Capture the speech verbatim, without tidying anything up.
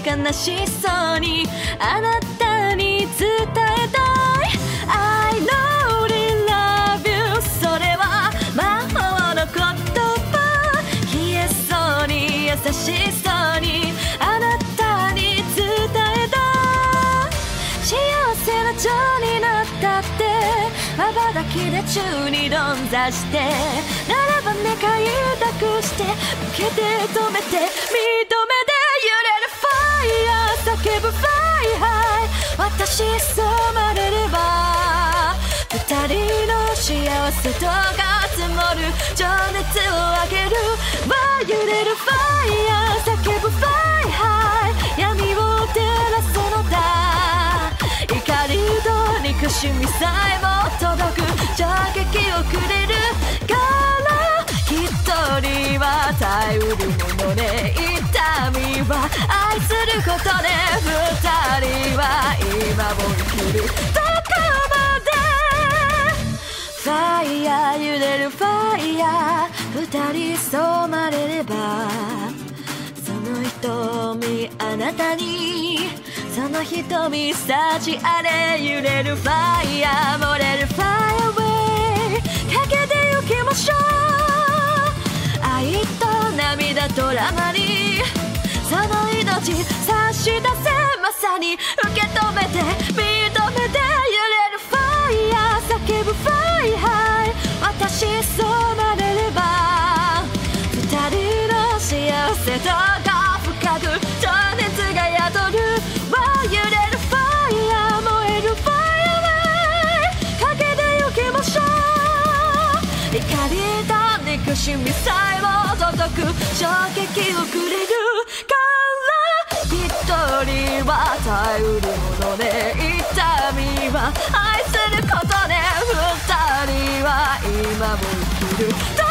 悲しそうにあなたに伝えたい I really love you それは魔法の言葉冷えそうに優しそうにあなたに伝えた幸せな蝶になったってまばたきで宙に論座してならば願い抱くして受けて止めて認めて揺れるファイヤー叫ぶフライハイ私染まれれば二人の幸せとが積もる情熱をあげるわ揺れるファイヤー叫ぶフライハイ闇を照らすのだ怒りと憎しみさえも届く衝撃をくれるから一人は頼るもので痛みは愛することで二人は今を生きるどこまでファイヤー揺れるファイヤー二人染まれればその瞳あなたにその瞳幸あれ揺れるファイヤー漏れるファイアウェイかけてゆきましょう愛と涙とラマにその命差し出せまさに受け止めて認めて揺れるファイヤー叫ぶフライハイ私染まれれば二人の幸せとが深く情熱が宿る揺れるファイヤー燃えるファイアウェイかけてゆきましょう怒りと憎しみさえも届く衝撃をくれるから一人は頼るもので痛みは愛することで二人は今も生きる